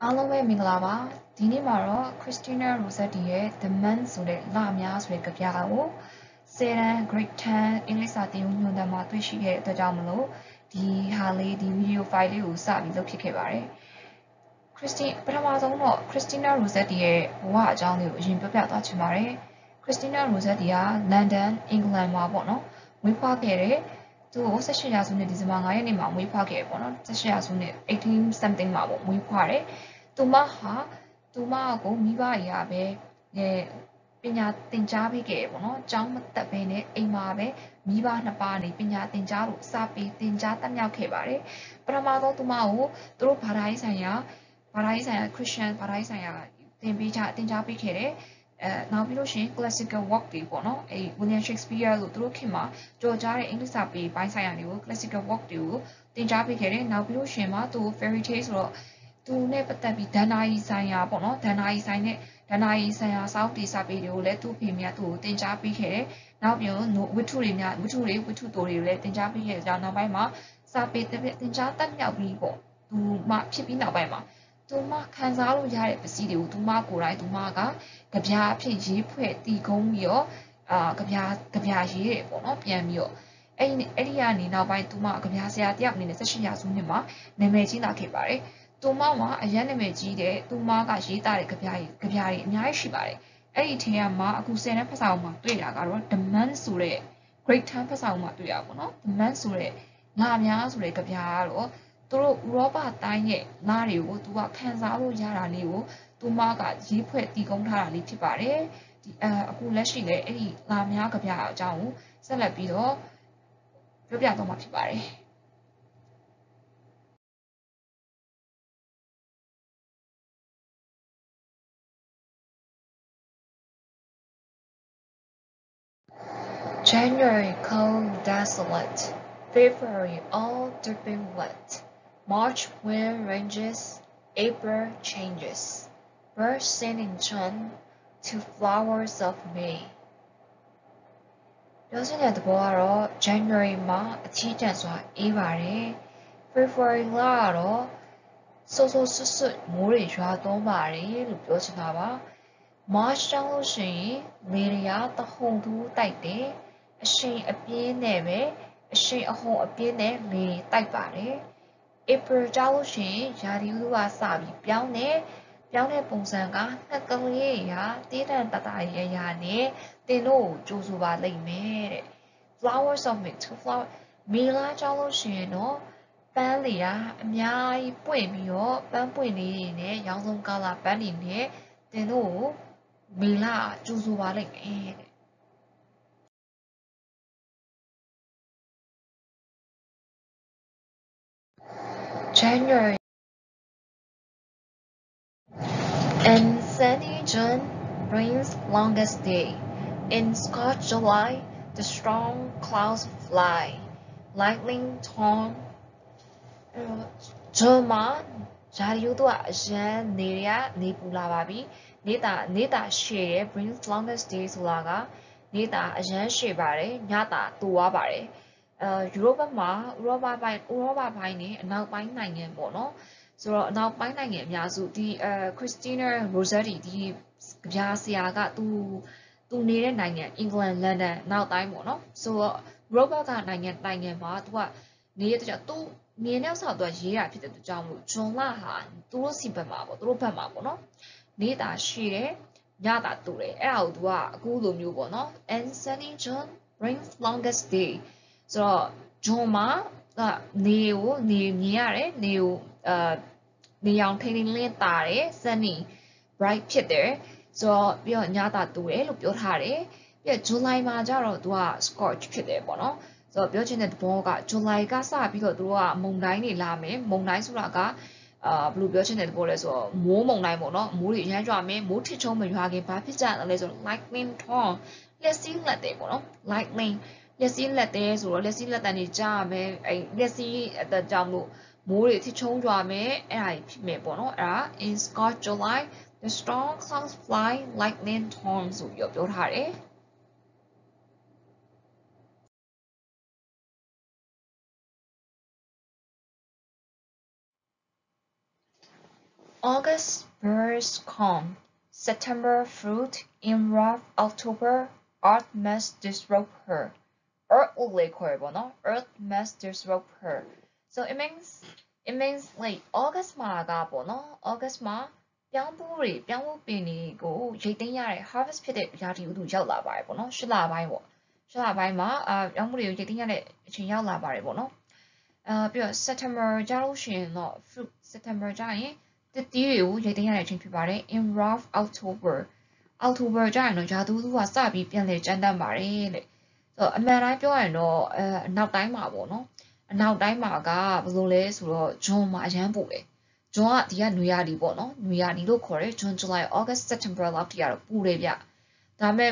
အားလုံးပဲမင်္ဂလာပါဒီနေ့မှာတော့ Christina Rossetti ရဲ့ The Man ဆိုတဲ့လများဆိုတဲ့ကဗျာကို10တန်း grade 10အင်္ဂလိပ်စာသင်ယူညွှန်တမ်းမှာတွေ့ရှိခဲ့တဲ့အတွက်ကြောင့်မလို့ဒီဟာလေးဒီ video file လေးကိုစပြီးလုပ်ဖြစ်ခဲ့ပါတယ် ပထမဆုံးတော့ Christina Rossetti ရဲ့ဘဝအကြောင်းလေးကိုအရင်ပြောပြသွားချင်ပါတယ် Christina Rossetti က London အင်္ဂလန်မှာပေါ့နော်မွေးဖွားခဲ့တဲ့သူကို18ရာစုနှစ်ဒီဇင်ဘာ9ရက်နေ့မှာမွေးဖွားခဲ့ပေါ့နော်18ရာစုနှစ်18 something မှာပေါ့မွေးဖွားတယ်သူမကိုမိဘတွေကပဲပညာသင်ကြားပေးခဲ့တယ်ပေါ့နော်ကျောင်းမတက်ဘဲနဲ့အိမ်မှာပဲမိဘနှစ်ပါးနေပညာသင်ကြားလို့စာပေသင်ကြားတတ်မြောက်ခဲ့ပါတယ်ပထမဆုံးသူမကိုသူတို့ဘာသာရေးဆိုင်ရာ Christian ဘာသာရေးဆိုင်ရာသင်ကြားပေးခဲ့တယ်နောက်ပြီးလို့ရှိရင် classical work တွေပေါ့နော်အဲ William Shakespeare လို့သူတို့ခင်မှာကြော်ကြားတဲ့အင်္ဂလိပ်စာပေပိုင်းဆိုင်ရာတွေကို classical work တွေကိုသင်ကြားပေးခဲ့တယ်နောက်ပြီးလို့ရှိရင်သူ fairy tale ဆိုတော့သူနဲ့ပတ်သက်ပြီးဒဏ္ဍာရီဆိုင်ရာပေါ့နော်ဒဏ္ဍာရီဆိုင်ရာစာအုပ်တွေစာပေတွေကိုလည်းသူ့ဖေမြတ်သူ့ကိုသင်ကြားပေးခဲ့တယ်နောက်ပြီးဝတ္ထုသို့တွေကိုလည်းသင်ကြားပေးခဲ့တဲ့ကြောင့်နောက်ပိုင်းမှာစာပေသင်ကြားတတ်မြောက်ပြီးပေါ့သူမှဖြစ်ပြီးနောက်ပိုင်းမှာသူမခံစားလို့ရတဲ့ပစ္စည်းတွေကိုသူမကိုယ်တိုင်သူမကကြပြအဖြစ်ရေးဖွဲ့တည်ကုန်းပြီးတော့ကြပြရေးတယ်ပေါ့နော်ပြန်ပြီးတော့အဲ့ဒီကနေနောက်ပိုင်းသူမကြပြဆရာတယောက်အနေနဲ့18ရာစုနှစ်မှာနာမည်ကြီးလာခဲ့ပါတယ်သူမမှာအရန်နာမည်ကြီးတဲ့သူမကရေးသားတဲ့ကြပြတွေအများကြီးရှိပါတယ်အဲ့ဒီထဲမှာအခု10တန်းဖတ်စာအုပ်မှာတွေ့တာကတော့ The Man ဆိုတဲ့ grade 10ဖတ်စာအုပ်မှာတွေ့ရပါပေါ့နော် The Man ဆိုတဲ့လများဆိုတဲ့ကြပြကတော့သူတို့ဥရောပတိုင်းရဲ့လတွေကိုသူကခံစားလို့ရတာလေးကိုသူမကရေးဖွဲ့တည်ကုန်းထားတာလေးဖြစ်ပါတယ်အခုလက်ရှိလည်းအဲ့ဒီလများကြပြအကြောင်းကိုဆက်လက်ပြီးတော့ပြောပြသွားမှာဖြစ်ပါတယ် January cold desolate, February all dripping wet, March wind ranges, April changes, birds sing in June to flowers of May. ပြောချင်တဲ့သဘောကတော့ January မှာအထီးကျန်စွာအေးပါတယ် February လကတော့ဆိုးဆွတ်မိုးတွေရွာသွန်းပါတယ်လို့ပြောချင်တာပါ March ကျလို့ရှိရင်လေတွေကတဟုန်ထိုးတိုက်တယ်အရှိန်အဟုန်အပြင်းနဲ့လေတိုက်ပါတယ် April ကျလို့ရှိရင်ရာသီဥတုကစပြီးပြောင်းတဲ့ပုံစံကငှက်ကလေးတွေကတေးတံတတရရနဲ့တင်တို့ကိုကြိုဆိုပါလိမ့်မယ်တဲ့ Flowers of May to flower မေလကျလို့ရှိရင်တော့ပန်းတွေကအများကြီးပွင့်ပြီးတော့ပန်းပွင့်လေးတွေနဲ့ရောင်စုံကာလာပန်းတွေနဲ့တင်တို့ကိုမေလကြိုဆိုပါလိမ့်မယ်တဲ့ January and sunny June brings longest day. In Scotch July, the strong clouds fly. Lightning torn. June မှာရာသီဥတုကအရန်နေပူလာပါပြီနေတာရှည်တယ် brings longest day ဆိုတာကနေတာအရန်ရှည်ပါတယ်ညတာတိုသွားပါတယ်ဥရောပပိုင်းနဲ့အနောက်ပိုင်းနိုင်ငံပေါ့နော်ဆိုတော့အနောက်ပိုင်းနိုင်ငံအများစုဒီChristina Rossetti ဒီကြပြဆရာကသူနေတဲ့နိုင်ငံအင်္ဂလန်လန်ဒန်နောက်တိုင်းပေါ့နော်ဆိုတော့ဥရောပကနိုင်ငံမှာသူကနေတဲ့ကြောင့်သူမြင်တဲ့ဆောက်သူကရေးတာဖြစ်တဲ့အတွက်ကြောင့်မို့ဂျွန်လဟာသူတို့ဘက်မှာပေါ့နော်နေတာရှည်တယ်ညတာတူတယ်အဲ့ဒါကိုသူကအခုလိုမျိုးပေါ့နော် and sunny June brings longest day ဆိုတော့ဂျွန်မှာနေမြင်ရတယ်နေကိုနေရောင်ထိန်းလင်းတာတယ် sunny bright ဖြစ်တယ်ဆိုတော့ပြီးတော့ညတာတူတယ်လို့ပြောထားတယ်ပြီးတော့ July မှာကျတော့သူက scorch ဖြစ်တယ်ပေါ့နော်ဆိုတော့ပြောချင်တဲ့သဘောက July ကစပြီးတော့သူတို့ကမုန်တိုင်းတွေလာမယ်မုန်တိုင်းဆိုတာကဘယ်လိုပြောချင်တဲ့သဘောလဲဆိုတော့မိုးမုန်တိုင်းပေါ့နော်မိုးတွေရမ်းကြွမယ်မိုးထစ်ချုံမရွာခင်ဘာဖြစ်ကြလဲဆိုတော့ lightning storm လက်စီးလက်တယ်ပေါ့နော် lightning လက်စီးလက်တယ်ဆိုတော့လက်စီးလက်တန်တွေကြားရမယ်အဲလက်စီးအတကြောင့်လို့မိုးတွေထစ်ချုံရွာမယ်အဲ့ဒါဖြစ်မယ်ပေါ့နော်အဲ့ဒါ in Scotch July the strong clouds fly lightning storm ဆိုပြီးပြောထားတယ် August birds come, September fruit in rough October earth must disrobe her. Earth ကိုလေခေါ်ရပေါ့နော် Earth must disrobe her. So it means like August မှာကပေါ့နော် August မှာပြောင်းဖို့ပင်တွေကိုရိတ်သိမ်းရတဲ့ harvest ဖြစ်တဲ့ရာသီဥတုရောက်လာပါတယ်ပေါ့နော်8လပိုင်းပေါ့8လပိုင်းမှာပြောင်းဖို့တွေကိုရိတ်သိမ်းရတဲ့အချိန်ရောက်လာပါတယ်ပေါ့နော်ပြီးတော့ September ကြာလို့ရှိရင်တော့ fruit September ကြာရင်တတိတွေကိုရိတ်သိမ်းရတဲ့အချိန်ဖြစ်ပါတယ် in rough October ကြာရင်တော့ရာသီဥတုကစပြီးပြန်လည်ကြမ်းတမ်းပါတယ်လေဆိုတော့အမှန်တိုင်းပြောရရင်တော့အနောက်တိုင်းမှာပေါ့နော်အနောက်တိုင်းမှာကဘယ်လိုလဲဆိုတော့ June မှာအရန်ပူတယ် June ကဒီကနွေရာသီပေါ့နော်နွေရာသီလို့ခေါ်တယ် June July August September လောက်ထိကတော့ပူတယ်ဗျဒါပေမဲ့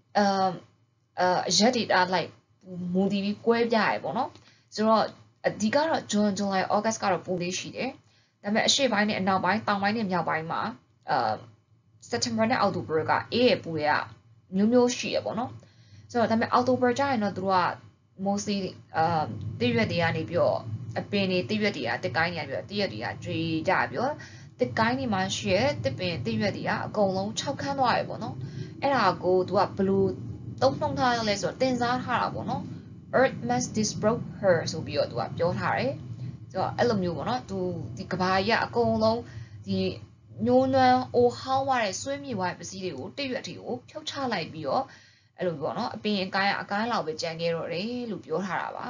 ရက်တွေလိုက်မူတည်ပြီးကွဲပြားရပေါ့နော်ဆိုတော့အဓိကတော့ June July August ကတော့ပူလေးရှိတယ်ဒါပေမဲ့အရှေ့ပိုင်းနဲ့အနောက်ပိုင်းတောင်ပိုင်းနဲ့မြောက်ပိုင်းမှာSeptember နဲ့ October ကအေးရပူရမျိုးရှိရပေါ့နော်ဆိုတော့ဒါပေမဲ့ October ကျရင်တော့သူတို့က mostly တိရွက်တွေကနေပြီးတော့အပင်တွေတိရွက်တွေကတစ်ကိုင်းနေပြီးတော့တိရွက်တွေကကျွေကြပြီးတော့တစ်ကိုင်းတွေမှာရှိရတစ်ပင်တိရွက်တွေကအကုန်လုံး6ခန်းသွားရပေါ့နော်အဲ့ဒါကိုသူကဘလို့တုံ့နှုံထားရလဲဆိုတော့တင်စားထားတာပေါ့နော် Earth must disrobe her ဆိုပြီးတော့သူကပြောထားတယ်ဆိုတော့အဲ့လိုမျိုးပေါ့နော်သူဒီကဘာကြီးကအကုန်လုံးဒီညိုးနွမ်းအိုဟောင်းသွားတဲ့ဆွေးမြေ့သွားတဲ့ပစ္စည်းတွေကိုတိရွက်တွေကိုဖြုတ်ချလိုက်ပြီးတော့အဲ့လိုပေါ့နော်အပင်အကိုင်းလောက်ပဲကြံခဲ့တော့တယ်လို့ပြောထားတာပါ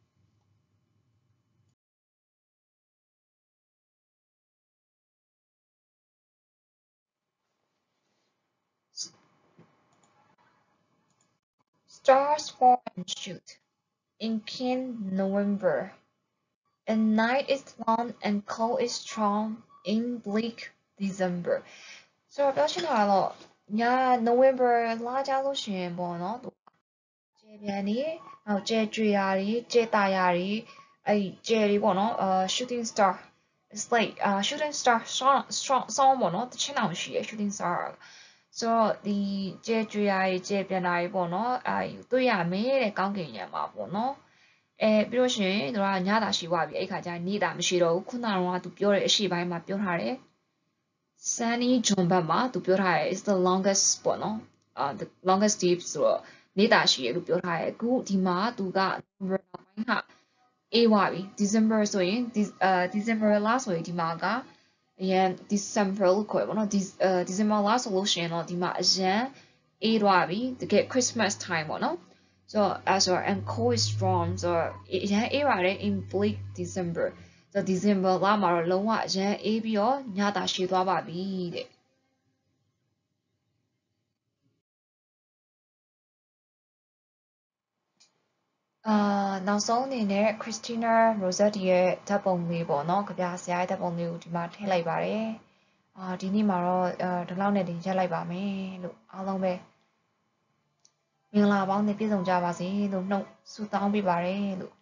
Stars fall and shoot in keen November and night is long and cold is strong in bleak December ဆိုတော့ပြောချင်တာကတော့ည November လာကြလို့ရှိရင်ပေါ့နော်ကျဲပြန်နေနောက်ကျဲကြွေရာတွေကျဲတာရာတွေအဲ့ကျဲတွေပေါ့နော်shooting star it's like shooting star song ပေါ့နော်တချင်းအောင်ရှိရ shooting star ဆိုတော့ဒီကျဲကြွေရာတွေကျဲပြန်တာတွေပေါ့နော်တွေ့ရမယ်တဲ့ကောင်းကင်ယံမှာပေါ့နော်ပြီးလို့ရှိရင်တို့ကညတာရှိသွားပြီအဲ့ခါကျရင်နေတာမရှိတော့ဘူးခုနကတော့သူပြောတဲ့အရှိပိုင်းမှာပြောထားတယ် Sunny June ဘက်မှာသူပြောထားတယ် is the longest ပေါ့နော်the longest day ဆိုတော့နေတာရှိရလို့ပြောထားတယ်အခုဒီမှာသူက November နောက်ပိုင်းကအေးသွားပြီ December ဆိုရင်December လဆိုရင်ဒီမှာကအရင် December လို့ခေါ်ရပါတော့ December လဆိုလို့ရှိရင်တော့ဒီမှာအရင်အေးသွားပြီတကယ် Christmas time ပေါ့နော် so and cold is strong so အရင်အေးပါတယ် in bleak December so December လမှာတော့လုံးဝအရင်အေးပြီးတော့ညတာရှည်သွားပါပြီတဲ့နောက်ဆုံးအနေနဲ့ Christina Rossetti ရဲ့ဓာတ်ပုံလေးပေါ့နော်ကြပြဆရာရဲ့ဓာတ်ပုံလေးကိုဒီမှာထည့်လိုက်ပါတယ်ဒီနေ့မှာတော့ဒီလောက်နဲ့တင်ရက်လိုက်ပါမယ်လို့အားလုံးပဲမင်္ဂလာပေါင်းနဲ့ပြည့်စုံကြပါစေလို့နှုတ်ဆုတောင်းပေးပါတယ်လို့